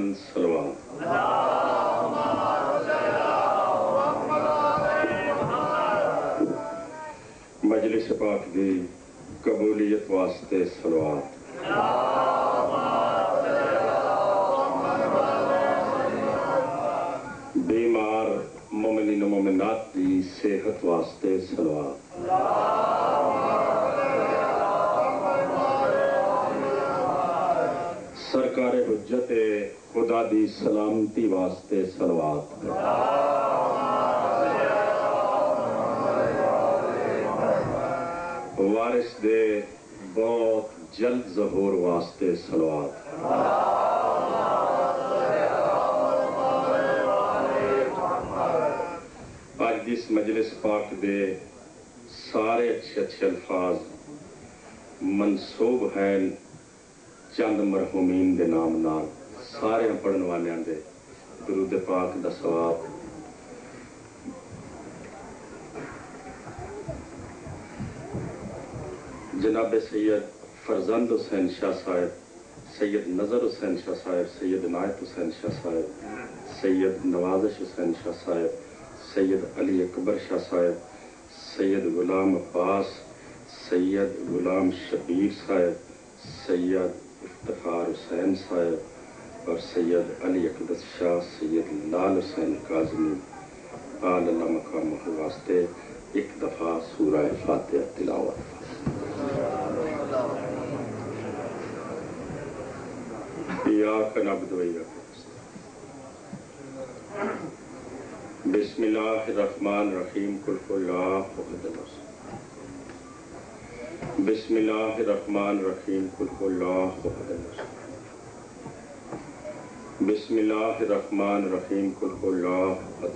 बुलंद सलवात। मजलिस पाक दी कबूलियत वास्ते सलवात। बीमार मोमिनीन मोमिनात दी सेहत वास्ते सलवात। सरकार हुज्जत खुदा दी सलामती वास्ते सलवात। वारिस दे बहुत जल्द ज़हूर वास्ते सलवात। आज जिस मजलिस पाक दे सारे अच्छे अच्छे अल्फाज मनसूब हैं चंद मरहूमीन दे नाम नाल सारे पढ़न वालियां दे दुरूद पाक दा सवाब जनाब सैयद फरजंद हुसैन शाह साहब, सैयद नज़र हुसैन शाह साहब, सैयद नायत हुसैन शाह साहब, सैयद नवाजिश हुसैन शाह साहब, सैयद अली अकबर शाह साहब, सैयद गुलाम अब्बास, सैयद गुलाम शबीर साहब, सैयद इफ्तिखार हुसैन साहब और सैयद अली अकदस शाह, सैयद लाल हुसैन काज़मी आला मकाम वास्ते एक दफ़ा सूरह फातिहा तिलावत। इय्याक नअबुदु व इय्याक नस्तईन। बिस्मिल्लाहिर्रहमानिर्रहीम। कुल हुवल्लाहु अहद। बिस्मिल्लाहिर्रहमानिर्रहीम। कुल हुवल्लाहु अहद। बिस्मिल्लाहिर्रहमानिर्रहीम। कुल हुवल्लाहु अहद।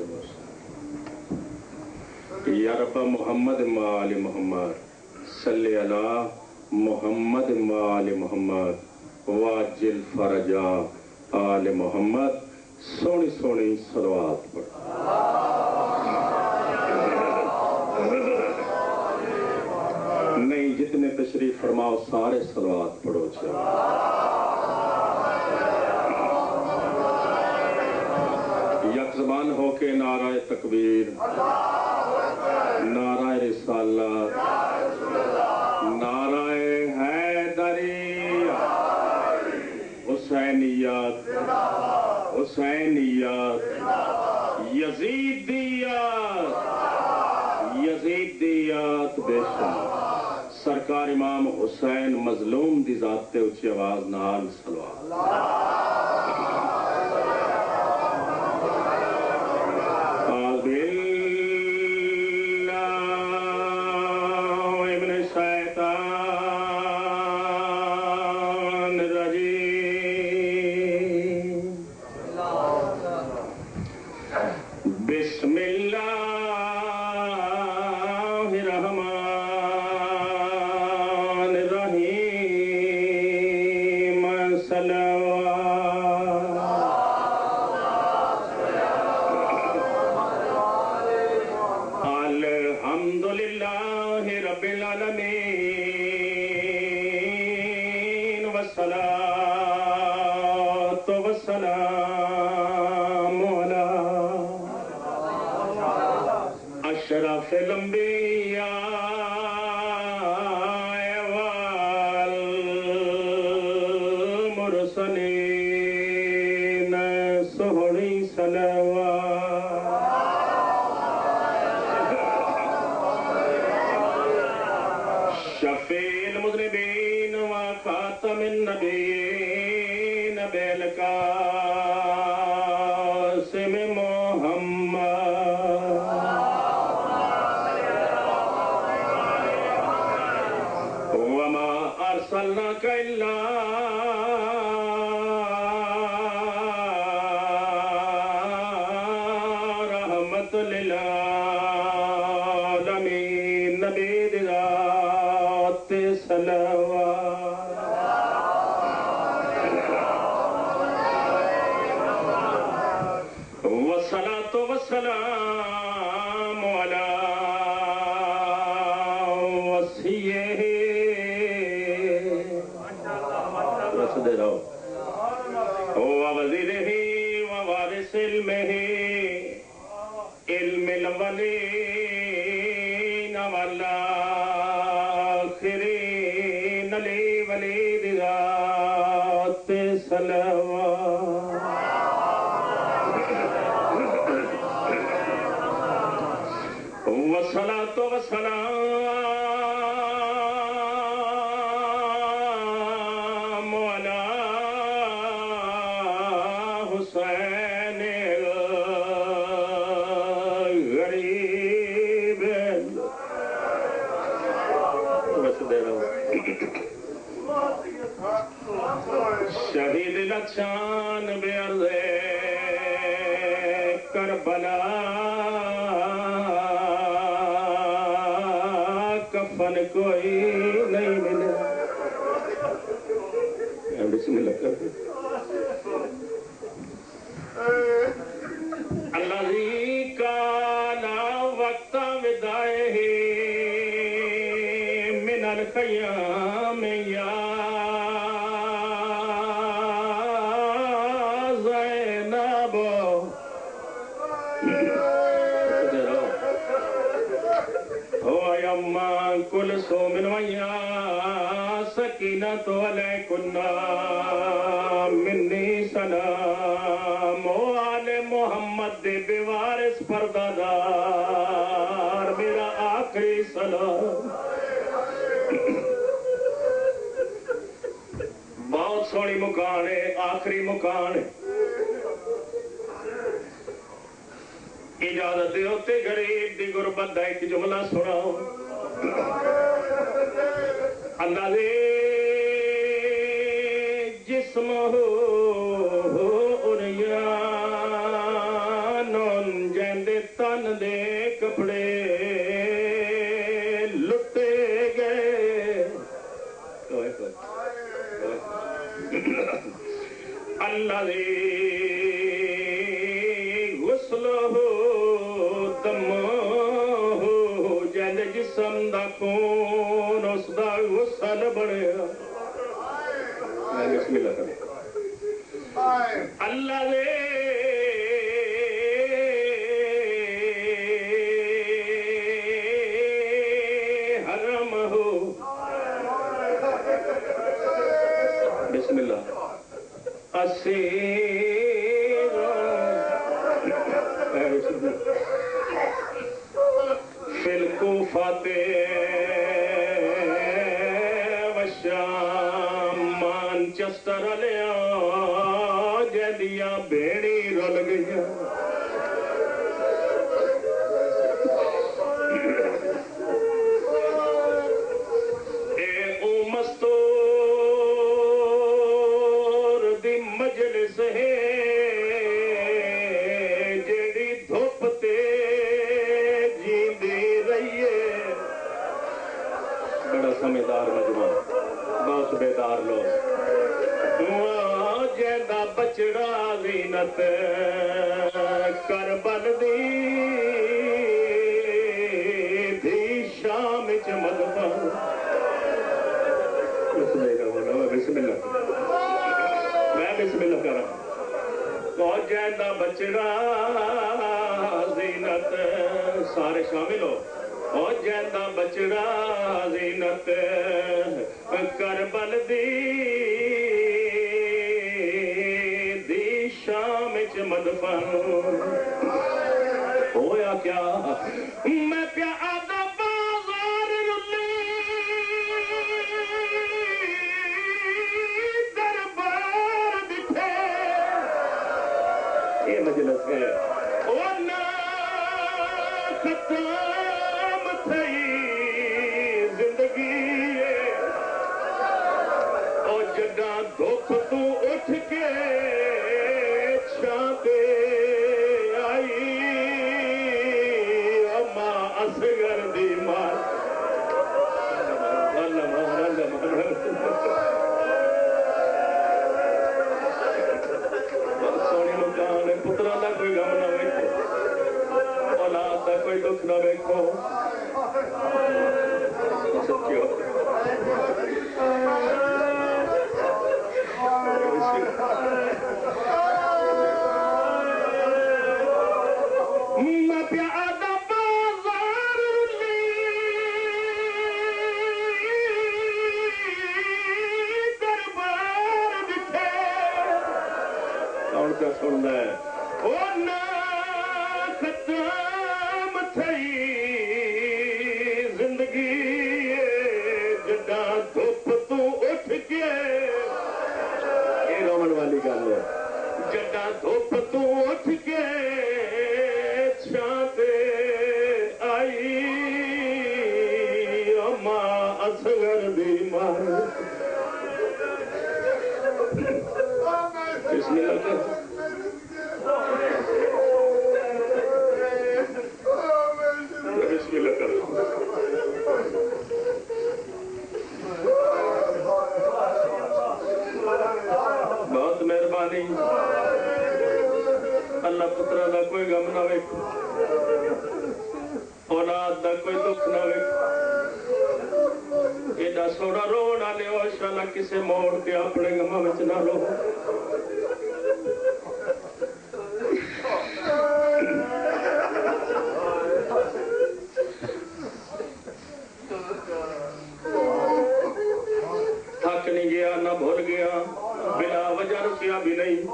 या रब मुहम्मद व आले मुहम्मद सल्ली अला मुहम्मद व आले मुहम्मद वाजिल फरजा आले मोहम्मद। सोनी सोनी सलवात पढ़। नहीं, जितने तशरीफ फरमाओ सारे सलवात पढ़ो। यक ज़बान होके नाराए तकबीर, नाराए रिसालत, नाराए हैदरी, हुसैनियत, हुसैनियत, यजीदियत, यजीदियत बेशक। सरकार इमाम हुसैन मजलूम दी ज़ात ते उच्ची आवाज नाल सलवात। وزیرہ ووارث علمہ علم الاولین والآخرین لی ولید ذات صلوات والصلاة والسلام على حسين الغريب شہید لچان بے عرض کربلا کفن کوئی نہیں ملے بسم اللہ کر الذی کان وقت وداعہ من الخیام یا زینب كلثوم ويا سكينة عليكنا مني سلام آل محمد دے بوارث پردادار میرا آخری سلام بہت سونی مکان ہے آخری مکان ہے اجازت ہوتے غریب دی غربت دا ایک جملہ سناؤ اللہ دے جسم ہو اریانون جیندے تن دے کپڑے لٹے گئے اللہ دے غسل ہو دم ہو جیند جسم دا خون اس دا غسل بڑھیا بسم اللہ کریں اللہ دے حرم ہو بسم اللہ اسیر فی الکوفات وشام مانچسٹر لیا جدیا بھیڑی رل گیا اے او مستور دی مجلس ہے جیڑی دھوپ تے جیندی رہیے بڑا سمجھدار مجمع بہت بیدار لوگ جیندہ بچڑا زینت کربل دی شام چمد پر بسم اللہ میں بسم اللہ کر رہا ہوں بہت جیندہ بچڑا زینت سارے شامل ہو بہت جیندہ بچڑا زینت کربل دی شام چمد پر ہویا کیا میں پیا آدھا بازار رلی دربار بٹھے یہ مجلس ہے ورنہ ختم تھی زندگی اور جگہ دکھ تو اٹھ کے چھاتے آئی اما اصغر دی مار اللہ سونی مکان پترا دا کوئی غم نہ ویکھو اولاد دا کوئی دکھ نہ ویکھو سچیو Oh, کون کا سن ہے او نہ ختم تھئی زندگی جڈا دھوپ تو اٹھ کے یہ رومن والی گل ہے جڈا دھوپ تو اٹھ کے چھاں تے آئی ماں اصغر دی ماں بسم اللہ کر بسم اللہ کر بہت مہربانی اللہ پترا دا کوئی غم نہ ویکھ اولاد دا کوئی دکھ نہ ویکھ ایڈا سونا رو نہ لے انشاءاللہ کسے موڑ کے اپنے غماں وچ نہ لو تھک نہیں گیا نہ بھول گیا بلا وجہ رکیا بھی نہیں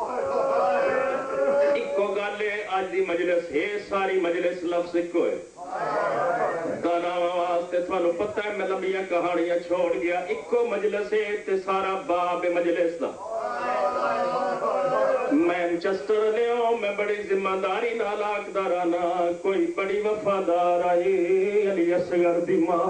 ایک گل ہے آج دی مجلس ہے ساری مجلس لفظ ایک ہے گانا واسطے تھانوں پتہ ہے میں لمبیاں کہانیاں چھوڑ گیا ایک مجلس ہے تے سارا باب مجلس دا مینچسٹر لیو میں بڑی ذمہ داری نال آکدارانا کوئی بڑی وفادار آئی علی اصغر دی ماں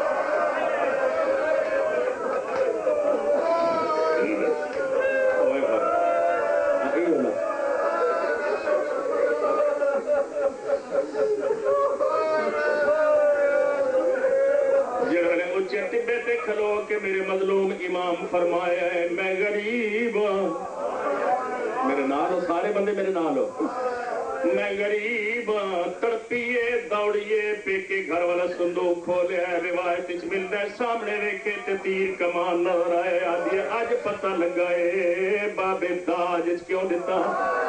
کھلو کہ میرے مظلوم امام فرمایا ہے میں غریب میرے نال ہو سارے بندے میرے نال ہو میں غریب تڑپیے دوڑیے پیکے گھر والا صندوق کھولے ہے روایت وچ ملدا ہے سامنے ویکھے تے تیر کمان نظر آئے آدھی اج پتہ لگا ہے بابے داج کیوں دیتا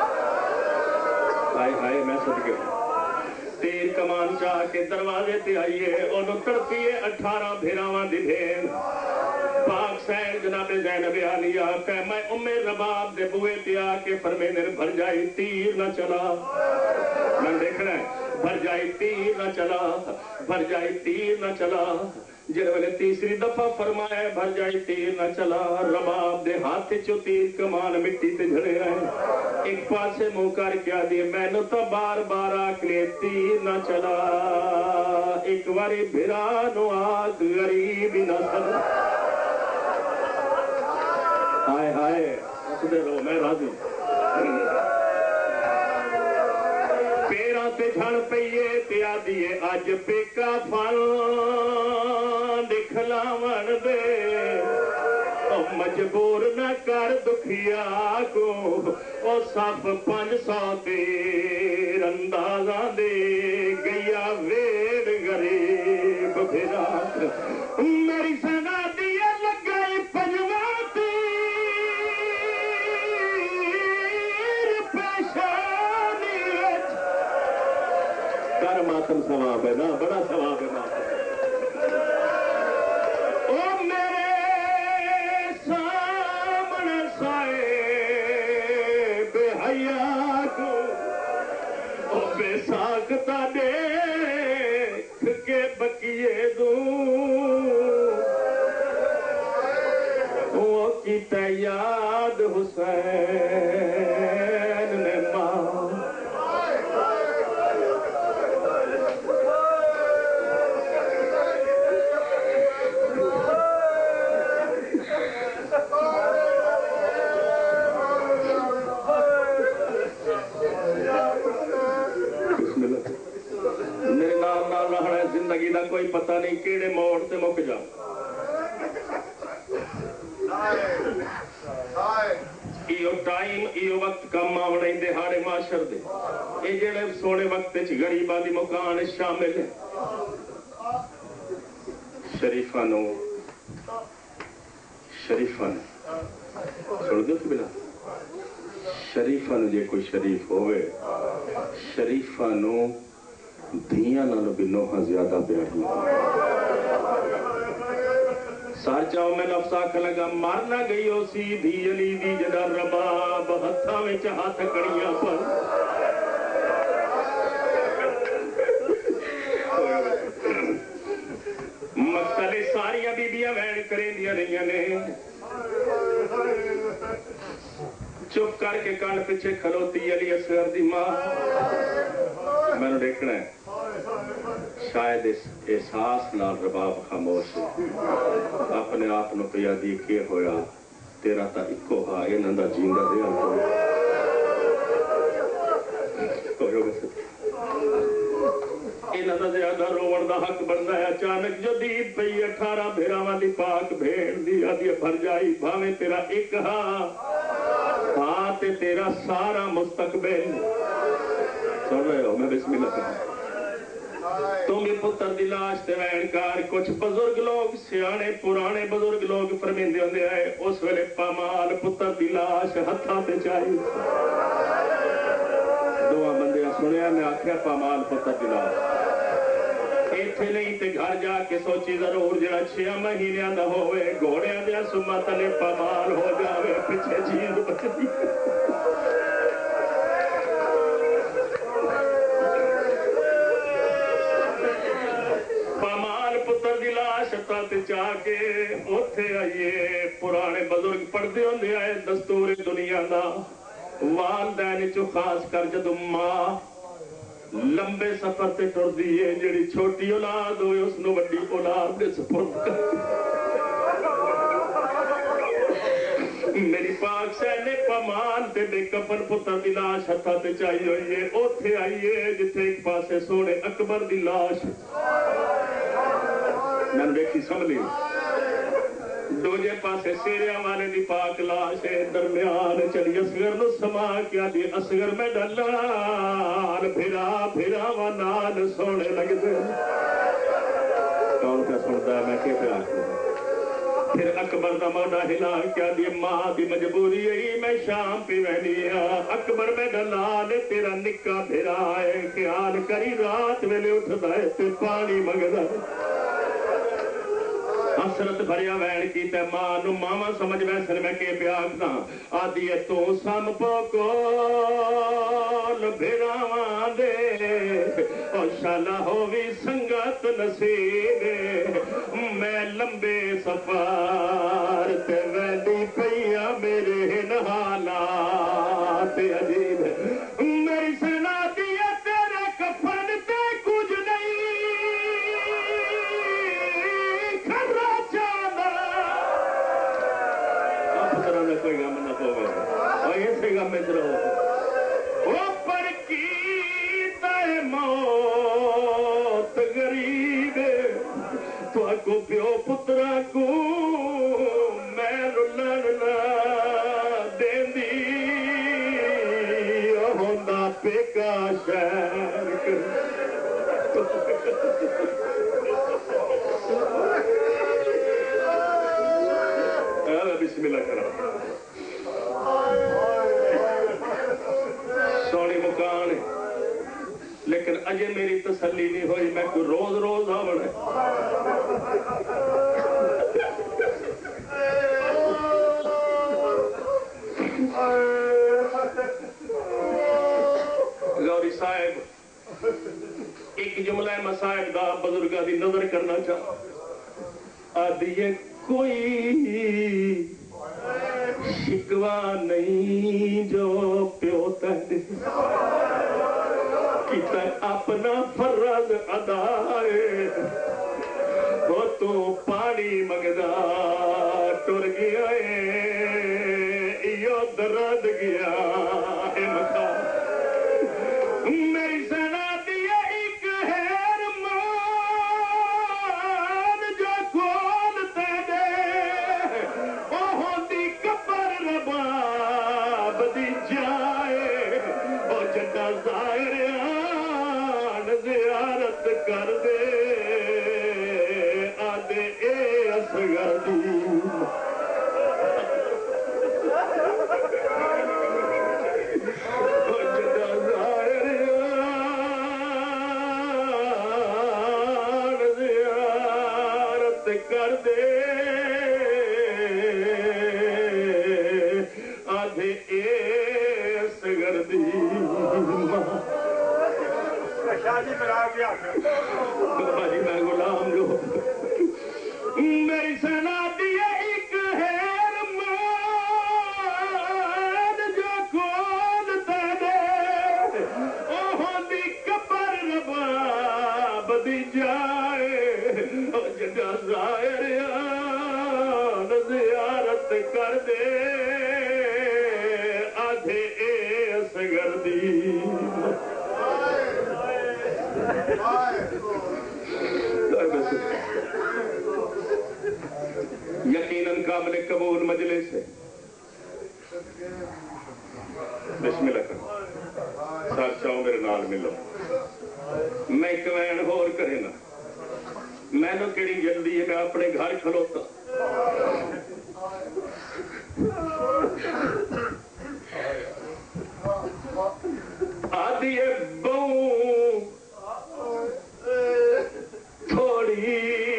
ہائے ہائے میں صدقے تیر کمان چاہ کے دروازے تے آئیے انہوں تڑپیے 18 بھیراواں دی بھین پاک سین جناب زینب عالیہ کہ میں رباب دے بوئے تے آ کے فرمینے بھر جائی تیر نہ چلا میں دیکھنا ہے بھر جائی تیر نہ چلا بھر جائی تیر نہ چلا جن والے تیسری دفعہ فرمایا بھر جائی تیر نہ چلا رباب دے ہاتھ چو تیر کمان مٹی تے جھڑے آئے ایک پاسے منہ کر کیا دیے میں نو تو بار بار آکلے تیر نہ چلا ایک واری بھرانو آگ غریبی نہ سر ہائے ہائے اسدے رو میں راضی پیرا تے جھڑ پئیے تے آدیے آج پیکا پھل دکھلاون دے مجبور نہ کر دکھیا کو او صف 500 تیر اندازہ دے گیا ویڑ غریب بھیرا میری سنا دیا لگائی پنجواں ماتم ثواب ہے نا بڑا ثواب ہے ماتم او میرے سامنے سائے بے حیا کو او بے ساکتا دیکھ کے بکیے دوں وہ کی یاد حسین نے ماں زندگی دا کوئی پتہ نہیں کیڑے موڑ تے مک جا ایو ٹائم ایو وقت کم آونے دہاڑے معاشر دے اے جڑے سونے وقت وچ غریباں دی مکان شامل ہے شریفانو چھوڑ دو تو بلا شریفانو جے کوئی شریف ہوئے شریفانو دھیاں نالو بھی نوحہ زیادہ پیاری سر چاؤ میں لفظ آخ لگا مر نہ گئی ہو سی دھی علی دی جدا رباب ہتھاں وچ ہاتھ کڑیاں پر مقتل ساریاں بیبیاں وین کریندیاں رہیاں نے چپ کر کے کان پیچھے کھلوتی علی اصغر دی ماں میں نے دیکھنا ہے شاید اس احساس نال رباب خاموش اپنے آپ نو پیا دی کے ہویا تیرا تا اکو ہا انہاں دا جیندا رہیا کوئی ہو گیا انہاں دا زیادہ روڑ دا حق بندا ہے اچانک جو دید پئی 18 بھیراواں دی پاک بھیڑ دی آدھی بھر جائی بھاویں تیرا ایک ہاں تے تیرا سارا مستقبل سن رہے ہو میں بسم اللہ کروں تم یہ پتر دی لاش تے وینکار کچھ بزرگ لوگ سیانے پرانے بزرگ لوگ فرمیندے ہوندے آئے اس ویلے پامال پتر دی لاش ہتھاں تے چائی دواں بندے سنیا میں آکھیا پامال پتر دی لاش ایتھے نہیں تے گھر جا کے سوچی ضرور جڑا 6 مہینیاں دا ہوئے گھوڑیاں دیا سما تلے پامال ہو جاوے پیچھے چیز بچی چاہ کے اوتھے آئیے پرانے بزرگ پڑھتے ہوندے آئے دستور دنیا دا والدین چو خاص کر جدو ماں لمبے سفر تے ٹردی ہے جڑی چھوٹی اولاد ہوئے اس نو وڈی اولاد دے سپرد کر میری پاک سینے پامان تے بے کفن پتر دی لاش ہتھاں تے چائی ہوئی ہے اوتھے آئیے جتھے ایک پاسے سونے اکبر دی لاش میں نے دیکھی سمجھ دوجے پاسے سیریا والے دی پاک لاش ہے درمیان چلی اصغر نو سما کیا دی اصغر میں ڈلال پھرا پھرا نال سونے لگ دے کون کیا سنتا ہے میں کہ پھر اکبر دا موڈا ہلا کیا دی ماں دی مجبوری ہے میں شام پی وینی اکبر میں ڈلال تیرا نکا پھرا ہے خیال کری رات ویلے اٹھدا ہے تے پانی منگدا حسرت بھریا وین کی تے ماں نو ماما سمجھ ویسن میں کہ پیاکنا آدھی ہے تو سم پوکول بھیراواں دے او شالا ہووی سنگت نصیب میں لمبے سفر تے ویندی پیا میرے حالات عجیب میری سنا دیا تیرے کفن تے کچھ نہیں کوئی غم نہ ہوگا اور ایسے غم میں رہو اوپر کی تے موت غریب تو کو پیو پترا کو میں رلن دیندی ہوندا پیکا شہر بسم اللہ کرو سونی مکان لیکن اجے میری تسلی نہیں ہوئی میں کوئی روز روز آوڑ ہے گوری صاحب ایک جملہ مصائب دا بزرگاں دی نظر کرنا چاہ آدھی کوئی شکوا نہیں جو پیو تہدے کیتا اپنا فرض ادائے وہ تو پانی مگدا ٹر گیا یو درد گیا ہے مکھا میری سنا دیا ایک ہیر مان جو کھولتے دے وہ دی کبر رباب دی جائے وہ جڈا ظاہر آن زیارت کر دے آدھے اے اصغر دی کر دے دی بابا جی میں غلام جو میری سنا دی ایک ہیر مان جو کون تیرے اوہ دی قبر رباب دی جائے جگہ زائریان زیارت کر دے آدھے ایس گردی یقیناً قابل قبول مجلس ہے بسم اللہ کرو ساتھ چاہو میرے نال ملو میں ایک وین ہور کرے نا میں نے کہڑی جلدی ہے میں اپنے گھر کھلوتا آدھی بہو تھوڑی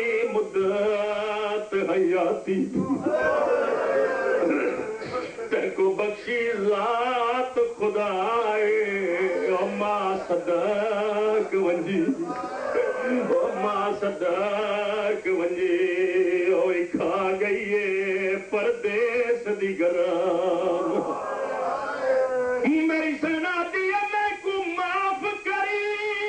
مدت حیاتی تین کو بخشی ذات خدائے ماں صدق ونجی ماں صدق ونجی ہوئی کھا گئی ہے پردیس دی گرام میری سنا دیا میں کو معاف کری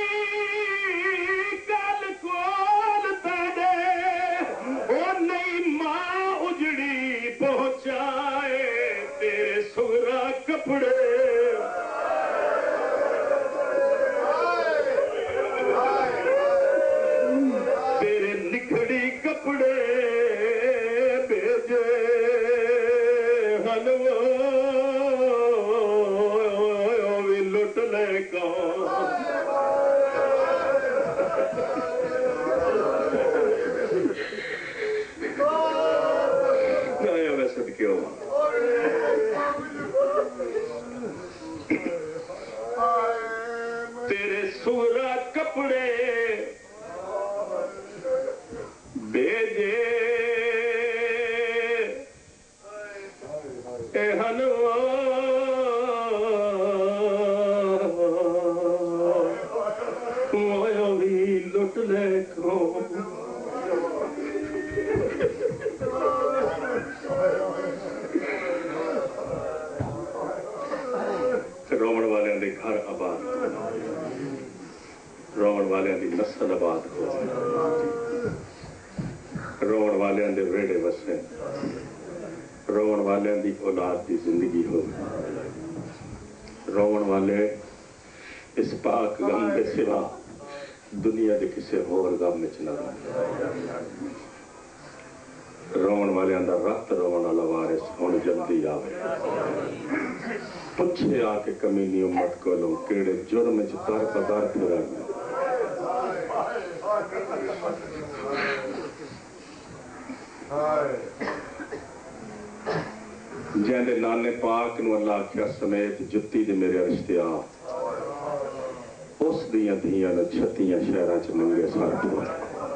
کل کول تیرے او نہیں ماں اجڑی پہنچائے تیرے سغرا کپڑے تیرے نکھڑی کپڑے بھیجے حلوہ لٹ لے کون آیا میں صدقے ہوا تیرے سورا کپڑے بھیجے اے حلوہ لٹ لے کو رومن والے دے گھر آباد رومن والے دی نسل آباد ہو رومن والے دے ویڑے وسے رومن والے دی اولاد دی زندگی ہو رومن والے اس پاک غم دے سوا دنیا دے کسے اور غم میں چنا رومن والے اندر رات رومن والا وارث ہون جلدی آوے پچھے آ کے کمینی امت کو لوں کیڑے جرم چتار پدار پھرا گئے جہنے نانے پاک نو اللہ کیا سمیت جتی دے میرے رشتہ اس دیاں دیاں نے چھتیاں شہرہ چ ننگے ساتھ ہوئے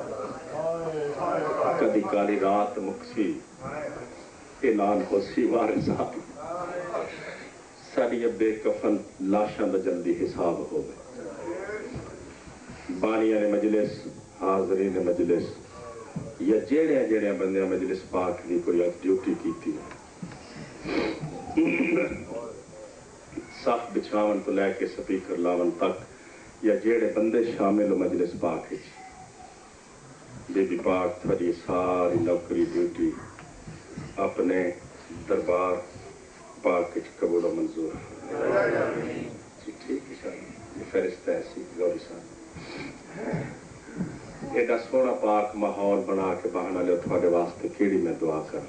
کدی کالی رات مکسی اعلان ہو سی وارثاں ساری بے کفن لاشاں دا جلدی حساب ہو گئے بانیاں نے مجلس حاضرین مجلس یا جیڑے بندیاں مجلس پاک دی کوئی ڈیوٹی کی تھی صاف بچھاون تو لے کے سپیکر لاون تک یا جیڑے بندے شامل ہو مجلس پاک بی بی پاک تھوڑی ساری نوکری ڈیوٹی اپنے دربار پاک قبول و منظور جی ٹھیک ہے یہ فرشتہ ایسی گوری صاحب ایڈا سونا پاک ماحول بنا کے بہانا لے تھوڑے واسطے کیڑی میں دعا کر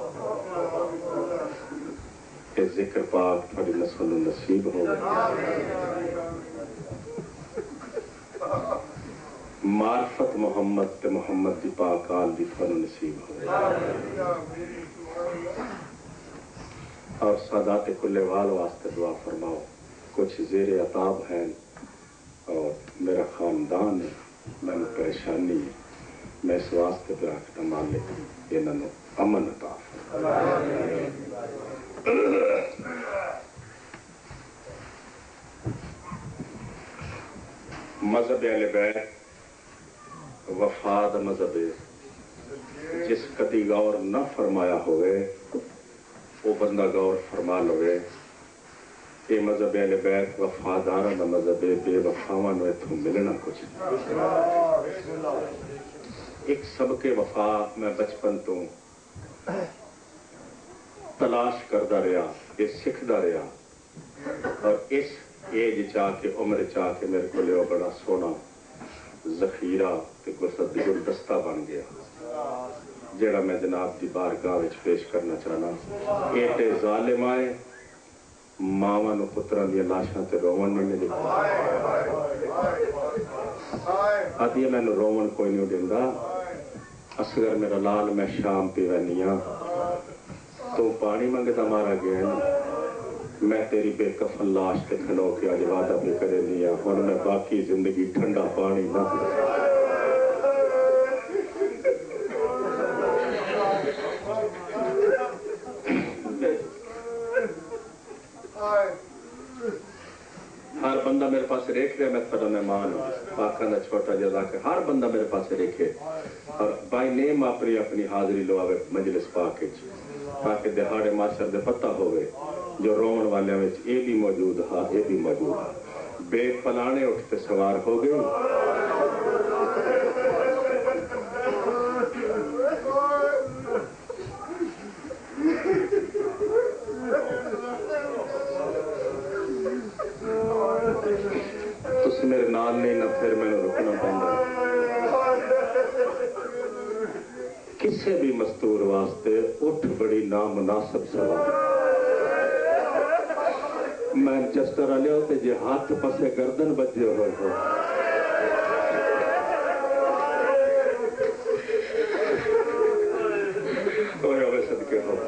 کہ ذکر پاک تھوڑی نسل نصیب ہو معرفت محمد تے محمد دی پاک آل دی تھوڑا نصیب ہو اور سادات کل وال واسطے دعا فرماؤ کچھ زیر عطاب ہیں اور میرا خاندان ہے میں نے پریشانی ہے میں اس واسطے پہ آکھتا مالک انہوں نے امن عطا مذہب اہل بیت وفا دا مذہب ہے، جس کدی غور نہ فرمایا ہوئے وہ بندہ غور فرما لوے۔ یہ مذہب اہل بیت وفاداراں دا مذہب ہے، بے وفاواں نوں اتھوں ملنا کچھ نہیں۔ ایک سبق وفا میں بچپن تو تلاش کرتا رہا، یہ سکھتا رہا، اور اس ایج چاہ کے عمر چاہ کے میرے کو لئے بڑا سونا ذخیرہ تے گلدستہ بن گیا، جیڑا میں جناب دی بارگاہ وچ پیش کرنا چاہنا۔ ایٹے ظالم آئے ماواں نو پتراں دی لاشاں تے روون نہیں ملی، آدھی میں نو روون کوئی نہیں دیندا، اصغر میرا لال میں شام پی وینیاں، تو پانی منگتا مارا گیا، میں تیری بے کفن لاش تے کھلو کے آج وعدہ بھی کرے لیا، اور میں باقی زندگی ٹھنڈا پانی نہ پی۔ ہر بندہ میرے پاس دیکھ رہا، میں تھوڑا مہمان ہوں، پاکاں دا چھوٹا جزا کے ہر بندہ میرے پاس دیکھے، اور بائی نیم اپنی حاضری لو آوے مجلس پاک وچ، تاکہ دہاڑے معاشر دے پتہ ہوئے جو رومن والے وچ اے بھی موجود ہاں، اے بھی موجود ہاں۔ بے پلانے اٹھتے سوار ہو گئے، تس میرے نال نہیں نہ پھر میں نے رکنا پہنگا۔ کسے بھی مستور واسطے اٹھ بڑی نامناسب سوال۔ مینچسٹر والے ہوتے جے ہاتھ پسے گردن بجے ہوئے ہو، کوئی ہوئے صدقے ہو،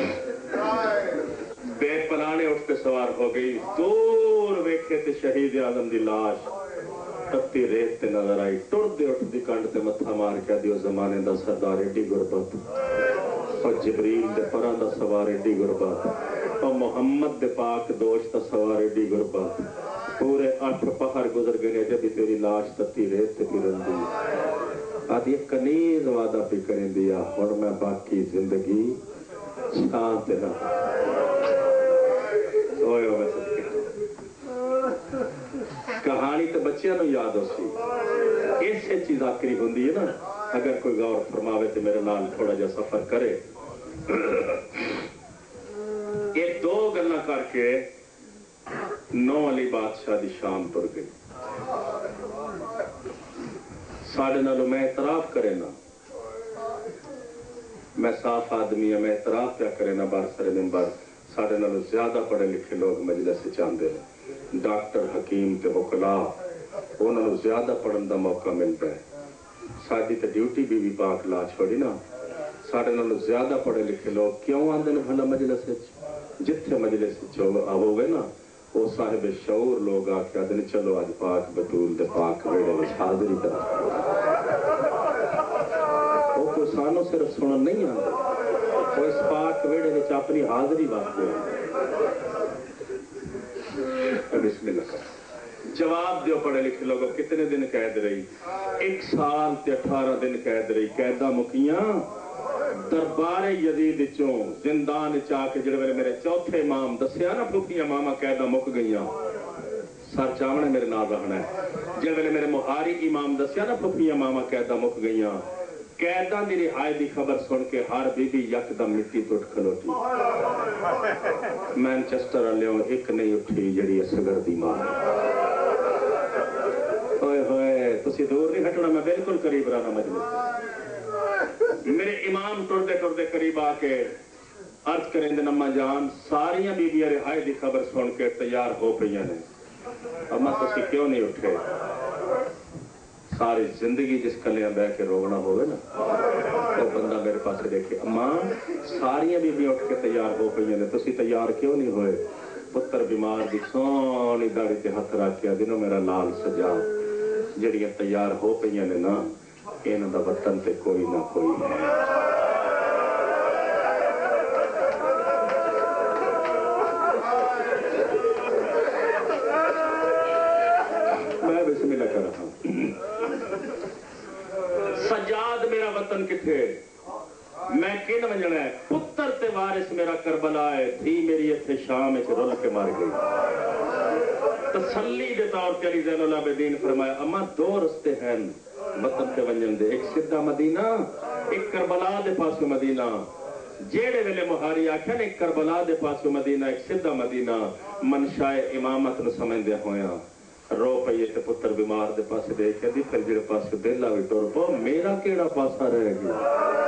بے پلانے اٹھتے سوار ہو گئی، دور ویکھے تے شہید اعظم دی لاش تتی ریت تے نظر آئی، ٹر دے اٹھ دی کنڈ تے متھا مار کے دیو زمانے دا سردار ایڈی غربت، اور جبریل دے پراں دا سوار ایڈی غربت، اور محمد دے پاک دوست دا سوار ایڈی غربت، پورے 8 پہر گزر گئے جب تیری لاش تتی ریت تے پھرن دی، آدھی کنیز وعدہ پہ کریں دیا، اور میں باقی زندگی شانت نہ ہوئے ہوئے صدقے۔ کہانی تو بچیاں نو یاد ہو سی، ایسے چیز آخری ہوندی ہے نا، اگر کوئی غور فرماوے تو میرے نال تھوڑا جا سفر کرے۔ یہ 2 گلاں کر کے 9 علی بادشاہ دی شام پر گئی۔ ساڑھے نالوں میں اعتراف کرے نا، میں صاف آدمی ہوں، میں اعتراف کیا کرے نا بار سر ممبر، ساڑھے نالوں زیادہ پڑھے لکھے لوگ مجلس سے چاندے ہیں، ڈاکٹر حکیم تے وکلا، انہوں زیادہ پڑھن دا موقع ملتا ہے۔ ساڑھی تے ڈیوٹی بھی پاک لا چھوڑی نا، ساڑھے نالوں زیادہ پڑھے لکھے لوگ کیوں آندے نے بھلا مجلس سے، جتھے مجلس سے ہوئے نا وہ صاحب شعور لوگ آکے آدھے چلو آج پاک بطول دے پاک ویڑے میں حاضری طرح، وہ کوئی سانوں صرف سنن نہیں آتا، وہ اس پاک ویڑے میں اپنی حاضری واقع ہے۔ بسم اللہ کر جواب دیو پڑھے لکھے لوگوں، کتنے دن قید رہی؟ 1 سال تے 18 دن قید رہی، قیدہ مکیاں دربار یزید چوں زندان چاہ کے جڑے میرے چوتھے امام دسیا نا پھوپیاں ماما قیدہ مک گئیاں، سر چاونے میرے نال رہنا ہے، جب میرے مہاری امام دسیا نا پھوپیاں ماما قیدہ مک گئیاں، قیداں دی رہائی دی خبر سن کے ہر بی بی یکدم مٹی ٹوٹ کھلوٹی، مینچسٹر والوں ایک نہیں اٹھی جڑی اصغر دی ماں، ہوئے ہوئے تسی دور نہیں ہٹنا، میں بالکل قریب رہنا مجلس، میرے امام ٹردے ٹردے قریب آ کے عرض کریں دن اما جان، ساریاں بیبیاں رہائی دی خبر سن کے تیار ہو پئیاں نے، اما تسی کیوں نہیں اٹھے؟ ساری زندگی جس کلیاں بہ کے رونا ہوئے نا، وہ بندہ میرے پاس دیکھے، اما ساریاں بیبیاں اٹھ کے تیار ہو پئیاں نے، تسی تیار کیوں نہیں ہوئے؟ پتر بیمار دی سونی داڑھی تے ہاتھ رکھ کے دنوں میرا لال سجا، جڑیاں تیار ہو پئیاں نے نا، انہاں دا وطن تے کوئی نہ کوئی ہے۔ वतन किथे मैं किन वंजना है पुत्र ते वारिस मेरा करबला है धी मेरी इत्थे शाम च रुल के मर गई तसल्ली दे तौर ते अली ज़ैनुल आबिदीन फरमाया अम्मा दो रस्ते हैं वतन ते वंजन दे एक सीधा मदीना एक करबला दे पासों मदीना जेड़े वेले मुहारी आख्या ने करबला दे पासों मदीना एक सीधा मदीना मनशाए इमामत नु समझदे होया रो पईए ते पुत्र बीमार दे पासे देख दी फिर जेड़े पासे दिल आवे टुर पो मेरा केड़ा पासा रह गया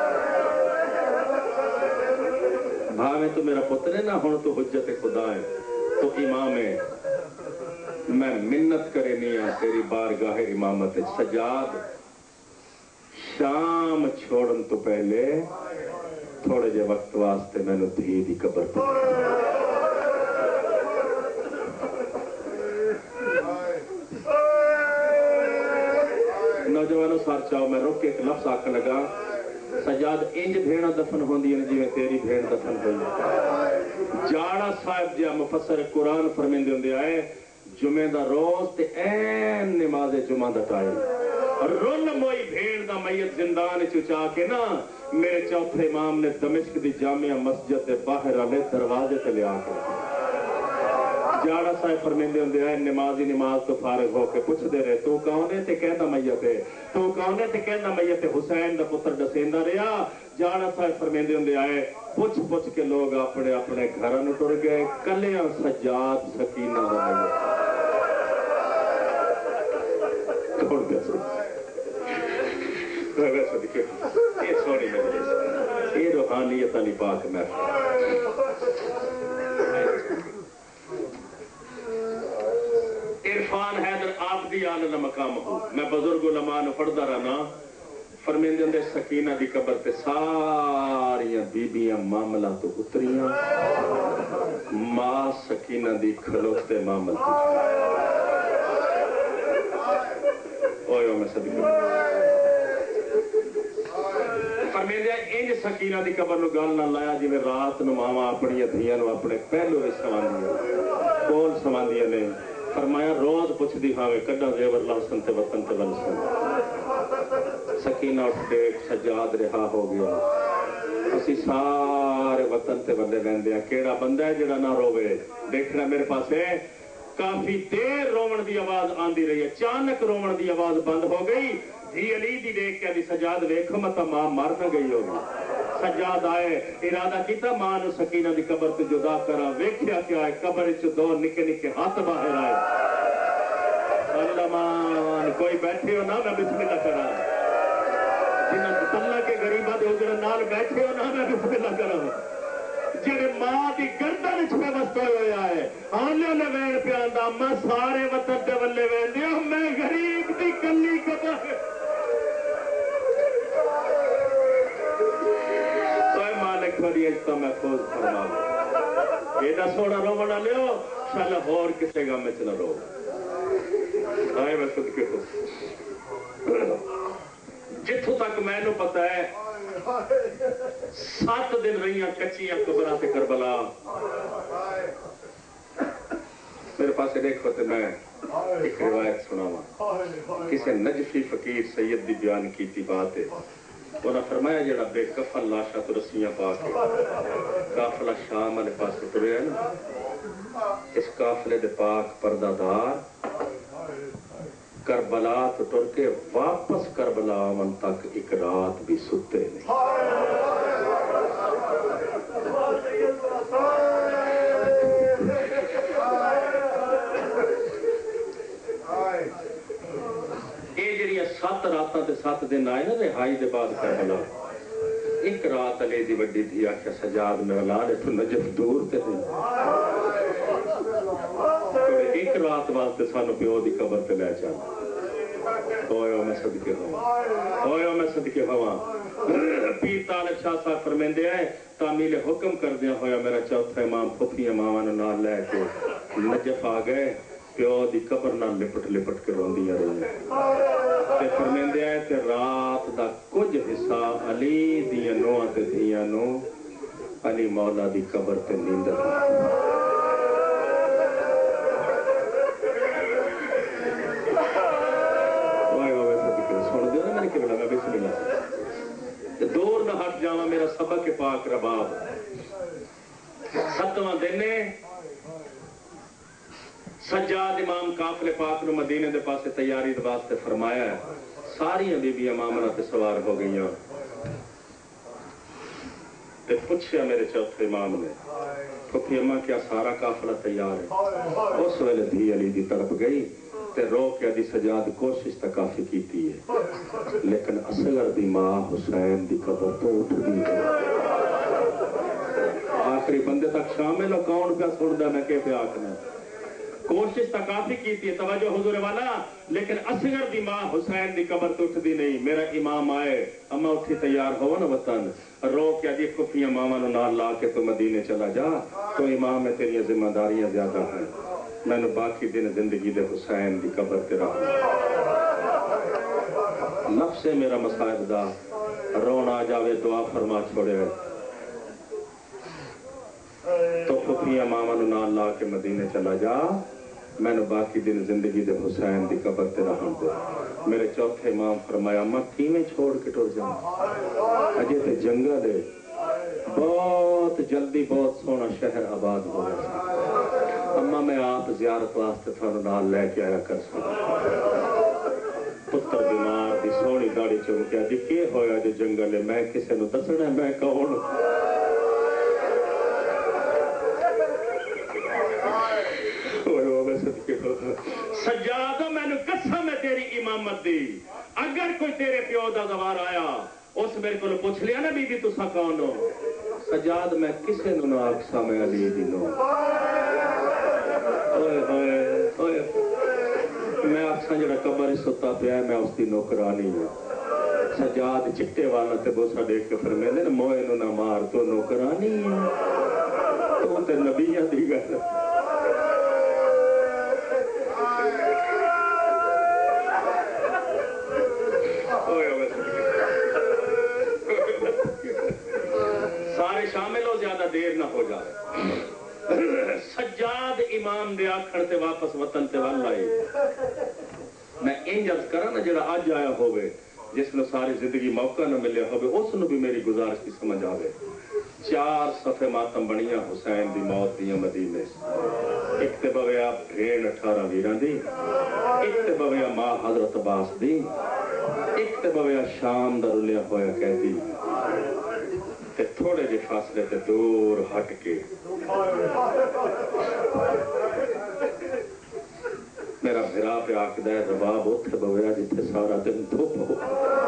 भावे तो मेरा पुत्र है ना हुण तो हुज्जत खुदा है तो इमाम है मैं मिन्नत करे नहीं आ तेरी बारगाह इमामत सजाद शाम छोड़न तो पहले थोड़े जे वक्त वास्ते मैनू धी दी कबर पर नौजवानों सार चाओ मैं रुक के एक लफ्ज आख लगा सजाद इंज भेड़ा दफन होंदी है जिवें तेरी भेड़ दफन हुई जाड़ा साहब जिहा मुफस्सर कुरान फरमांदे हुंदे आए जुमे दा रोज ते ऐन नमाज जुमा दा टाइम रुन मोई भेड़ दा मैयत जिंदान चुचा के ना मेरे चौथे इमाम ने दमिश्क दी जामिया मस्जिद दे बाहर वाले दरवाजे ते लिया के जाड़ा साहब फरमांदे हुंदे आए नमाजी नमाज तो फारिग होके पुछदे रहे तू कौन है ते कहंदा मैयत है तू कौन है ते कहंदा मैयत है हुसैन दा पुत्र दसेंदा रहा जाड़ा साहब फरमांदे हुंदे आए पुछ पुछ के लोग अपने अपने घरां नु टुर गए कलियां सजाद सकीना दा मैयत टुर गए ये सोनी मजलिस ये रूहानियत अली पाक महफिल इरफान हैदर आबदी आला मकाम हो मैं बुजुर्ग उलमा नु पढ़दा रहना फरमांदे हुंदे सकीना दी कबर ते सारियां बीबियां मामला तो उतरियां मां सकीना दी खलोते मामला ओयो मैं सदके फरमांदे इंज सकीना दी कबर नु गल ना लाया जिवें रात नु मावां अपनी धीयां नु अपने पहलू विच सवांदियां कोल सवांदियां ने फरमाया रोज पुछदी हावे कड्डा जेवर लासन ते वतन ते वलसन सकीना उठ देख सजाद रिहा हो गया असी सारे वतन ते वल्ले लैंदे आ केड़ा बंदा है जेड़ा ना रोवे देखना मेरे पासे काफी देर रोवण दी आवाज आंदी रही अचानक रोवण दी आवाज बंद हो गई धी अली दी देख के सजाद वेखो मत मां मर न गई होगी सजाद आए इरादा किया मां नु सकीना दी कबर ते जुदा करा वेख्या क्या है कबर च दो निके निके हाथ बाहर आए अल्लाह मान कोई बैठे हो ना मैं बिस्मिल्लाह करा जिन्हां तल्ला के गरीबा दे उजड़ नाल बैठे हो ना मैं बिस्मिल्लाह करा जेड़े मां दी गर्दन च व्यवस्था होया है आले ने वैन प्यांदा मैं सारे वतन दे वल्ले वेंदे मैं गरीब दी कल्ली कबर महफूज फरमा एडा सोना रोवण लियो शाल होर किसे गम च न रो आए मैं सदके हो जिथों तक मैनू पता है 7 दिन रही कच्चियां कबरां ते करबला मेरे पास देखो तो मैं एक रिवायत सुनावा किसी नजफी फकीर सैयद दी बयान की बात है उन्हें फरमाया जरा बेकफन लाशा तो रस्सियां पा के काफिला शाम वाले पास टुरे ना इस काफिले दे पाक पर्दादार करबला तो टुर के वापस करबला आवन तक एक रात भी सुते नहीं सत रातां ते 7 दिन आए ना रिहाई दे बाद करबला एक रात अली दी वड्डी थी आख्या सजाद मेरा लाल इथों नजफ दूर ते एक रात वास्ते सानू प्यो दी कबर ते ले चल होयो मैं सदके हवा पीर तालिब शाह साहब फरमांदे हैं तामील हुक्म करदियां होया मेरा चौथा इमाम फुफियां मावां नू नाल लै के नजफ आ गए प्यो दी कबर नाल लिपट लिपट के रोंदियां रहियां ते फरमांदे हैं ते रात दा कुछ हिस्सा अली दियां नूहां ते धीयां नू अली मौला दी कबर ते नींदर सुन दो ना मैंने क्या बोला मैं बिस्मिल्लाह پاک جاوا میرا سبق کے پاک رباب 7واں دن سجاد امام قافلے پاک نو مدینے دے پاسے تیاری دے واسطے فرمایا ہے ساری بیبیاں مامنا تے سوار ہو گئیاں تے پوچھیا میرے چوتھے امام نے پھپھی اماں کیا سارا قافلہ تیار ہے اس ویلے دھی علی دی طرف گئی تے رو کے دی سجاد کوشش تا کافی کیتی ہے لیکن اصغر دی ماں حسین دی قبر تو اٹھ دی ہے آخری بندے تک شامل ہو کون پہ سندا میں کہ پہ آکھنا کوشش تا کافی کیتی ہے توجہ حضور والا لیکن اصغر دی ماں حسین دی قبر تو اٹھ دی نہیں میرا امام آئے اما اٹھی تیار ہو نا وطن رو کے دی پھپھیاں ماما نو نال لا کے تو مدینے چلا جا تو امام میں تیری ذمہ داریاں زیادہ ہیں میں نے باقی دن زندگی دے حسین دی قبر تے رہا نفس میرا مصائب دا رونا جاوے دعا فرما چھوڑے تو پھپھیاں ماما نو نال لا کے مدینے چلا جا میں نے باقی دن زندگی دے حسین دی قبر تے رہن دے میرے چوتھے امام فرمایا اما کیویں چھوڑ کے ٹر جاؤں اجے تے جنگا دے بہت جلدی بہت سونا شہر آباد ہو گیا اما میں آپ زیارت واسطے تھانوں نال لے کے آیا کر سکتا پتر بیمار دی سونی داڑھی چمکیا جی کی ہویا جو جنگل ہے میں کسے نو دسنا میں کون سجادہ میں نے قسم ہے تیری امامت دی اگر کوئی تیرے پیو دا دوار آیا اس میرے کو پوچھ لیا نا بی بی تسا کون ہو سجاد میں کسے نو نہ آکسا میں علی دی نو میں آکسا جڑا قبر ستا پیا میں اس دی نوکرانی ہوں سجاد چٹے والا تے بوسا دیکھ کے فرمیندے نا موئے نو نہ مار تو نوکرانی ہے تو تے نبیہ دی گل سارے شامل ہو زیادہ دیر نہ ہو جائے سجاد امام دے آکھڑ تے واپس وطن تے وال آئے میں انجز کرا نا جڑا آج آیا ہوئے جس نے ساری زندگی موقع نہ ملے ہوئے اس نے بھی میری گزارش کی سمجھ آوے 4 صفحے ماتم بنیاں حسین دی موت دیا مدینے ایک تے بویا بھین 18 ویران دی ایک تے بویا ماں حضرت عباس دی ایک تے بویا شام دا رلیا ہویا کہتی تے تھوڑے جے فاصلے تے دور ہٹ کے میرا بھرا پہ آکدہ ہے رباب اتھے بویا جتے سارا دن دھوپ ہو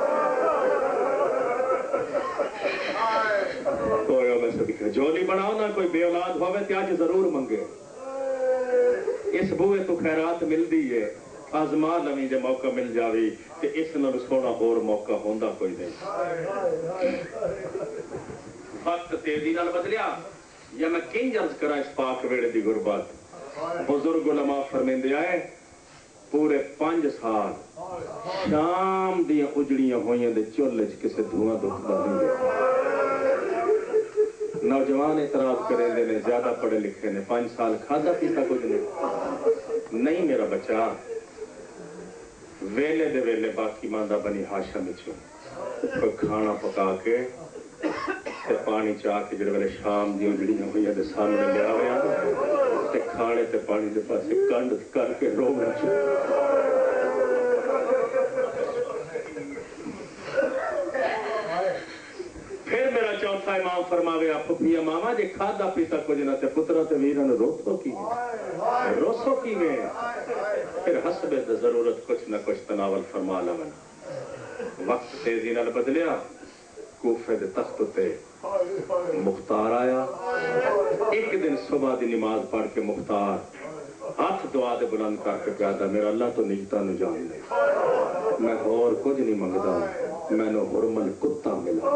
کوئی میں سے دکھے جو نہیں بناؤ نا کوئی بے اولاد ہوئے تے آج ضرور منگے اس بوئے تو خیرات مل دی ہے آزما لمی جے موقع مل جاوی تے اس نہ سونا اور موقع ہوندہ کوئی نہیں وقت تیزی نال بدلیا یا میں کہیں جرز کرا اس پاک ویڑے دی غربت بزرگ علماء فرمیندے آئے پورے 5 سال شام دیاں اجڑیاں ہوئیں دے چولج کسے دھواں دکھ بندیں نوجوان اعتراض کریں دے نے زیادہ پڑھے لکھے نے 5 سال کھادا پیتا کچھ نہیں میرا بچہ ویلے دے ویلے باقی ماندہ بنی ہاشم اچھو کوئی کھانا پکا کے تے پانی چاہ کے جڑے ویلے شام دیوں جڑیاں ہوئیں دے سامنے لے آویا تے کھانے تے پانی دے پاسے کنڈ کر کے رونا پھر میرا چوتھا امام فرماوے آپ پھپھیا ماما جے کھادا پیتا کچھ نہ تے پترہ تے ویران روسو کی میں پھر حسب ضرورت کچھ نہ کچھ تناول فرما لونا وقت تیزی نال بدلیا کوفے دے تخت تے مختار آیا ایک دن صبح دی نماز پڑھ کے مختار ہاتھ دعا دے بلند کر کے پیادا میرا اللہ تو نجتا نو جان لے میں اور کچھ نہیں منگتا میں نو حرمن کتا ملا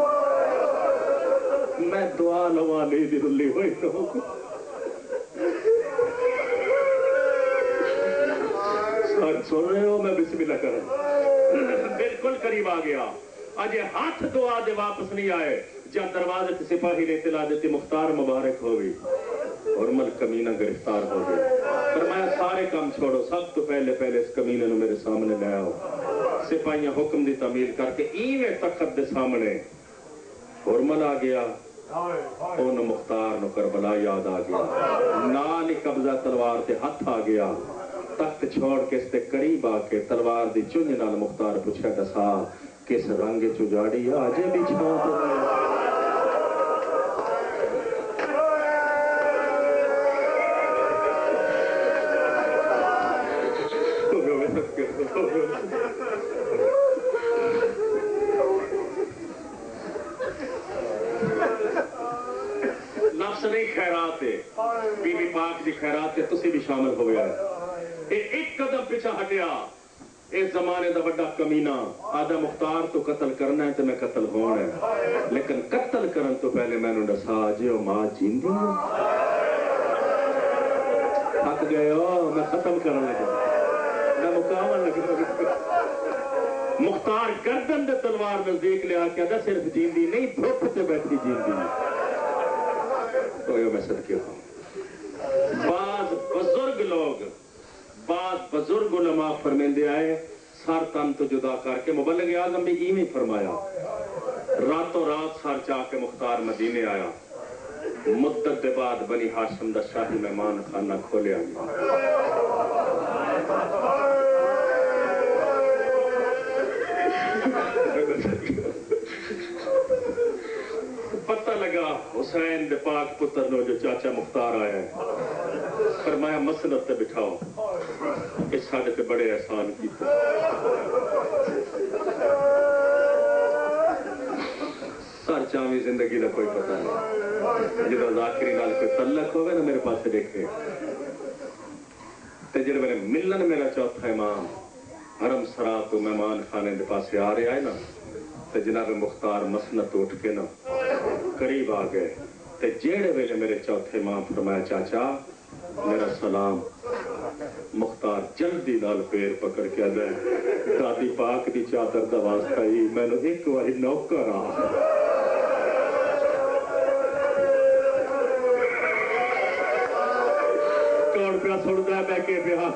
میں دعا لوا نہیں دی رلی ہوئی سن رہے ہو میں بسم اللہ کروں بالکل قریب آ گیا اجے ہاتھ دعا دے واپس نہیں آئے جب دروازے سے سپاہی نے اطلاع دیتی مختار مبارک ہو گئی اور مل کمینہ گرفتار ہو گیا فرمایا سارے کام چھوڑو سب تو پہلے اس کمینے نے میرے سامنے لے آؤ سپاہیاں حکم دی تعمیل کر کے ایویں تخت دے سامنے ہرمل آ گیا ان مختار نو کربلا یاد آ گیا نال ہی قبضہ تلوار تے ہاتھ آ گیا تخت چھوڑ کے اس تے قریب آ کے تلوار دی چنج نال مختار پوچھا دسا کس رنگ چجاڑی آجے بھی چھاں تے نفس نہیں خیرات ہے بی بی پاک دی خیرات ہے تسی بھی شامل ہو گیا ہے ایک قدم پیچھا ہٹیا اس زمانے دا بڑا کمینہ آدھا مختار تو قتل کرنا ہے تو میں قتل ہونا ہے لیکن قتل کرن تو پہلے میں نے دسا جیو ماں جیندی تھک گئے ہو میں ختم کرنے لگا میں مقامل لگا مختار گردن دے تلوار نزدیک لیا کہ دا صرف جیندی نہیں بھوک تے بیٹھی جیندی تو یہ میں صدقے ہوں بعض بزرگ لوگ بعض بزرگ علماء فرمیندے آئے سار تن تو جدا کر کے مبلغ اعظم بھی ایویں فرمایا راتوں رات سار چاہ کے مختار مدینے آیا مدت دے بعد بنی ہاشم دا شاہی مہمان خانہ کھولے آیا پتہ لگا حسین دے پاک پتر نو جو چاچا مختار آیا ہے فرمایا مسند تے بٹھاؤ اس ساڑھے تے بڑے احسان کیتے سر چاہویں زندگی دا کوئی پتہ نہیں جدو ذاکری نال کوئی تعلق ہوئے نا میرے پاس دیکھے تے جڑے میرے ملن میرا چوتھا امام حرم سرا تو مہمان خانے دے پاسے آ رہے آئے نا تے جناب مختار مسند اٹھ کے نا قریب آ گئے تے جیڑے ویلے میرے چوتھے امام فرمایا چاچا میرا سلام مختار جلدی نال پیر پکڑ کے دے دادی پاک دی چادر دا واسطہ ہی میں نے ایک واری نوکر آ کون پیا سنتا ہے میں کہ پیا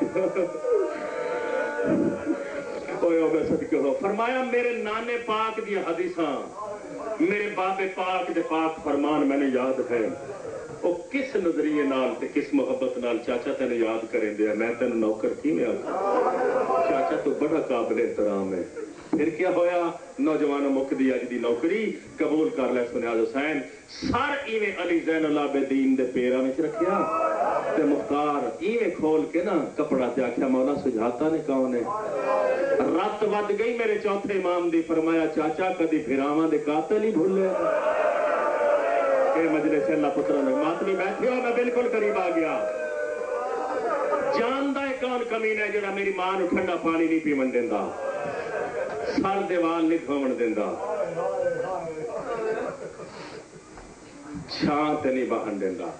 میں صدقے ہو فرمایا میرے نانے پاک دی حدیثاں میرے بابے پاک دے پاک فرمان میں نے یاد ہے وہ کس نظریے نال تے کس محبت نال چاچا تینے یاد کریں دیا میں تینے نوکر کی میں آتا چاچا تو بڑا قابل احترام ہے پھر کیا ہویا نوجوانوں مقدی اج دی نوکری قبول کر لے سنیاز حسین سر ایویں علی زین العابدین دے پیراں وچ رکھیا تے مختار ایویں کھول کے نا کپڑا تے آکھیا مولا سجھاتا نے کون ہے رات ود گئی میرے چوتھے امام دی فرمایا چاچا کدی پھراواں دے قاتل ہی بھولے مجلس اللہ پتروں نے ماتمی بیٹھے ہو میں بالکل قریب آ گیا جاندہ ہے کون کمین ہے جڑا میری ماں نو ٹھنڈا پانی نہیں پیون دیندا سر دیوال نہیں کھوون دیندا چھاں تے نہیں باہن دیندا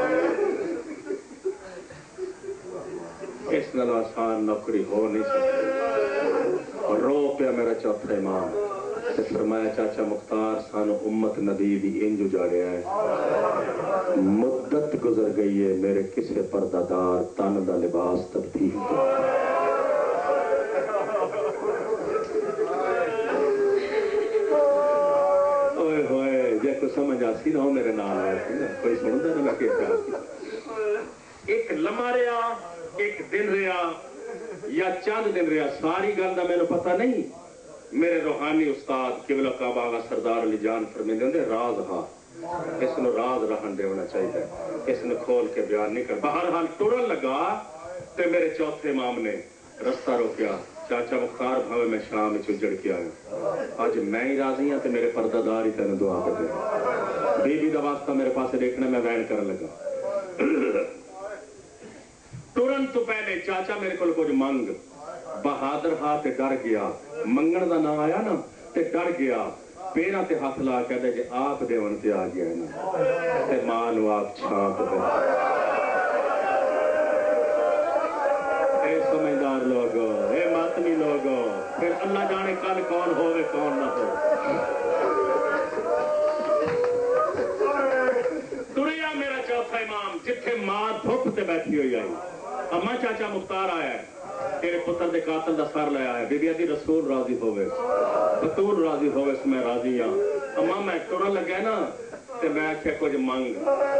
اس نال آسان نوکری ہو نہیں سکتی رو پیا میرا چوتھا امام تے فرمایا چاچا مختار سانو امت نبی دی انج اجاڑیا ہے مدت گزر گئی ہے میرے کسے پردہ دار تن دا لباس تبدیل اوئے ہوئے جے کوئی سمجھ آسی نہ ہو میرے نال آیا سی نا کوئی سندا نہ میں کہتا ایک لمحہ رہا ایک دن رہا یا چند دن رہا ساری گل دا مینوں پتہ نہیں میرے روحانی استاد قبلہ کعبہ آغا سردار علی جان فرمیندے ہوندے راز ہا اس نو راز رہن دے ہونا چاہیے اس نے کھول کے بیان نہیں کر بہرحال ٹرن لگا تے میرے چوتھے امام نے رستہ روکیا چاچا مختار بھاوے میں شام چجڑ کے آیا آج میں ہی راضی ہوں تے میرے پردہ دار ہی تینے دعا کر دے بی بی دا واسطہ میرے پاس دیکھنے میں وین کرنے لگا ٹرن تو پہلے چاچا میرے کو کچھ منگ بہادر ہاتھ ڈر گیا منگن دا نہ آیا نا تے ڈر گیا پیرا تے ہاتھ لا کے دے کہ آپ دے ون تے آ گیا ہے نا تے ماں نو آپ چھانپ دے اے سمجھدار لوگو اے ماتمی لوگو پھر اللہ جانے کل کون ہوئے کون نہ ہو تریا میرا چوتھا امام جتھے ماں دھوپ تے بیٹھی ہوئی آئی اما چاچا مختار آیا ہے تیرے پتر دے قاتل دا سر لے آیا بی بی دی رسول راضی ہوئے بطول راضی ہوئے میں راضی ہاں अम्मा मैं टुरन लग्या ना ते मैं आख्या कुछ मंग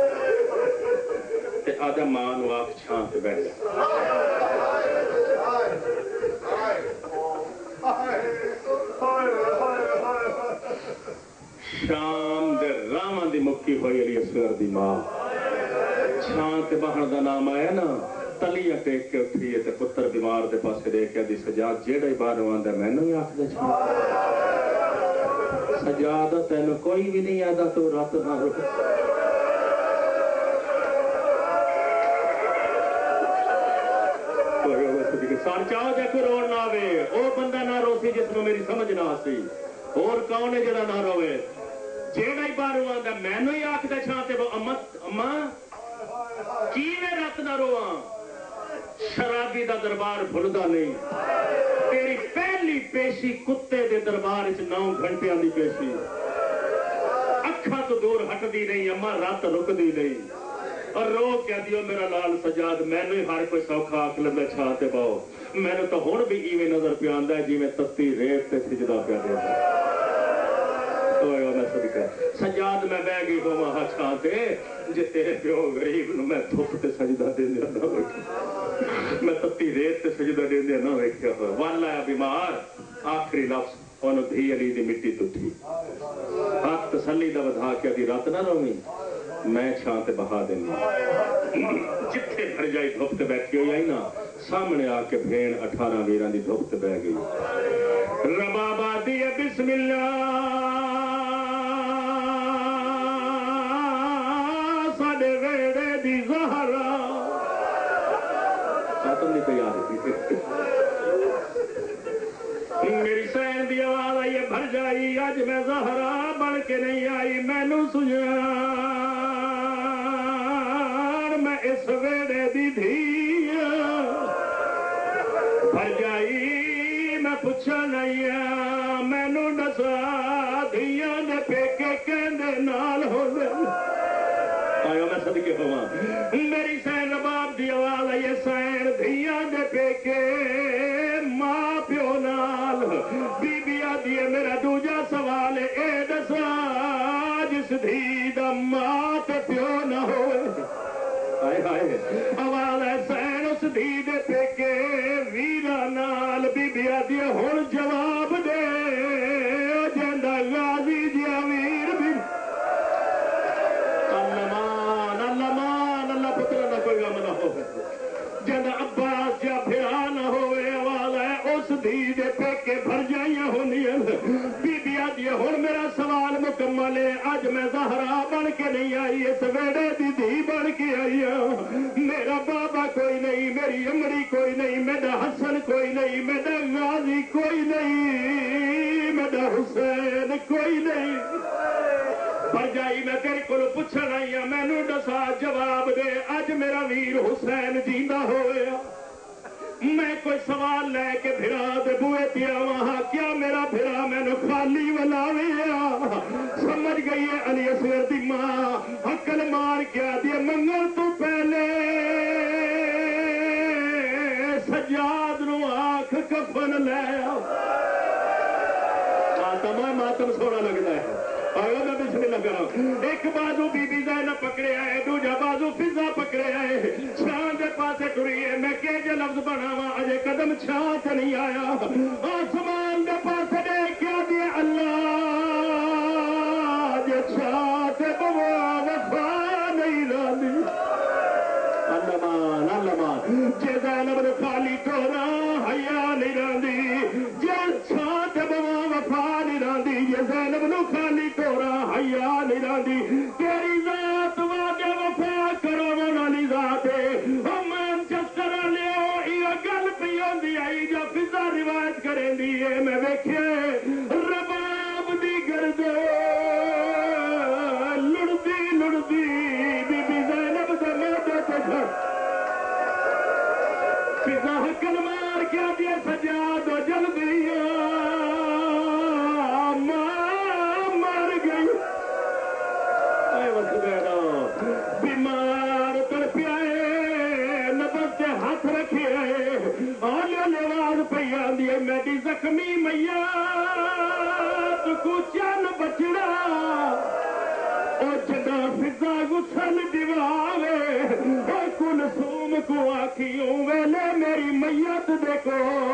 ते आदा मां नूं आख छां ते बैठ जा। शाम दे रावां दी मुक्की होई अली असगर दी मां छां ते बहण दा नाम आया ना तलियां टेक के उठी है ते पुत्र बीमार दे पासे देख के दी सजाद जेड़ा ही बाहर आंदा मैनू ही आखदा छां सजाद तैनू कोई भी नहीं आदा तू रात ना रो सार चाहो देखो रोन ना आवे ओ बंदा ना रोसी जिसमें मेरी समझ ना आसी और कौन है जरा ना रोवे जेड़ा ही बाहर आंदा मैनू ही आखदा छां ते अम्मा अम्मा की मैं रात ना रोवां शराबी दा दरबार भुलदा नहीं तेरी पहली पेशी कुत्ते दे दरबार च 9 घंटियां दी पेशी अखा तो दूर हटदी नहीं अम्मा रात रुकदी नहीं और रो कह दियो मेरा लाल सजाद मैनू ही हर कोई सौखा आख लंदा छां ते पाओ मैनू तो हुण भी इवें नजर पिया आंदा है जिवें तत्ती रेत ते सिजदा पिया देंदा सजाद मैं बह गई हो वहां छां ते जे तेरे प्यो गरीब नूं मैं धुप ते सजदा देंदा ना मैं तत्ती रेत ते सजदा देंदा ना वेख्या हो वाला बीमार आखिरी लफ्ज ओनू धी अली दी मिट्टी तुठी हाथ तसल्ली दा वधा के दी रात ना रोवी मैं छां ते बहा देनी जिथे भर जाई धुप ते बैठी होई आई ना सामने आके भेण 18 वीरां दी धुप ते बह गई रबाबा दी बिस्मिल्लाह मेरी सैन दी आवाज आई भर जाई अज मैं ज़हरा बन के नहीं आई मैनू सुझान मैं इस वेड़े दी धी भर जाई मैं पूछा नहीं मैनू दसा धियां दे पेके कहंदे नाल हो आयो मैं सदके होवां मेरी सैन रबाब दी आवाज आई सैन धियां दे पेके मां प्यो नाल बीबी आदि मेरा दूजा सवाल ए दसा जिस धी दा मां ते प्यो ना हो हाय हाय आवाज है सैन उस धी दे पेके वीरा नाल बीबी आदि हुण जवाब दे जेंदा गाजी जिया वीर भी अल्लाह पुत्र दा कोई गम ना हो जेंदा अब्बास या फिरा ना होवे आवाज है उस धी दे पेके भर जाइयां होंदियां बीबी आदि हुण मेरा सवाल मुकम्मल है अज मैं ज़हरा बन के नहीं आई इस वेड़े दी धी बन के आई मेरा बाबा कोई नहीं मेरी अमरी कोई नहीं मेरा हसन कोई नहीं मेरा गाजी कोई नहीं मेरा हुसैन कोई नहीं भरजाई मैं तेरे को पुछण आई मैनू दसा जवाब दे अज मेरा वीर हुसैन जींदा होया मैं कोई सवाल लैके फिरा दे बुए पे आवा क्या मेरा फिरा मैनू खाली वलावे समझ गई है अली असगर दी मां हकल मार के आदि मंगल तो पहले सजाद नू आख कफन लै मातम सोना लगता है आयो मैं बिस्मिल्लाह करा एक बाजू बीबी ज़ैनब पकड़े आए दूजा बाजू फिजा पकड़े आए छां दे पासे टुरी है मैं के जे लफ्ज बनावा अजे कदम छां ते नहीं आया आसमान दे पासे देख के दिए अल्लाह जे छां ते बवा वफा नहीं रही अल्लाह जे ज़ैनब ने खाली तोरा हया नहीं रही जे छां ते बवा वफा नहीं रही जे ज़ैनब नु खाली तोरा हया नहीं रही तेरी जात वादे वफा करो वाली जात हम चक्कर लियो ये गल पई होंदी आई जो फिजा रिवायत करेंदी है मैं वेखे रबाब दी गर्दे लुड़दी लुड़दी बीबी ज़ैनब दे मोढे ते फिजा हकल मार के दिए सजाद जल्दी बीमार तड़पिया नबस से हाथ रखे और लेवा آواز پہ آندی ہے میری زخمی میاں تو چن بچڑا اور جگہ فضا گسن دیوالے کل سوم کو آکھیوں ویلے میری میت دیکھو